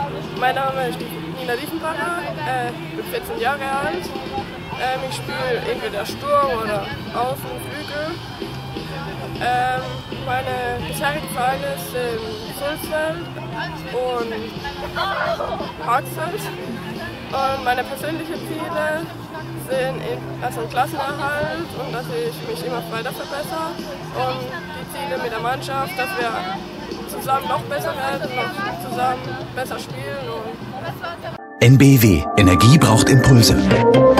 Mein Name ist Nina Diefenbacher, ich bin 14 Jahre alt. Ich spiele entweder Sturm oder Außen, Flügel. Meine bisherigen Vereine sind Sulzfeld und Harzfeld. Und meine persönlichen Ziele sind also Klassenerhalt und dass ich mich immer weiter verbessere. Und die Ziele mit der Mannschaft, dass wir zusammen noch besser werden, noch zusammen besser spielen. NBW. Energie braucht Impulse.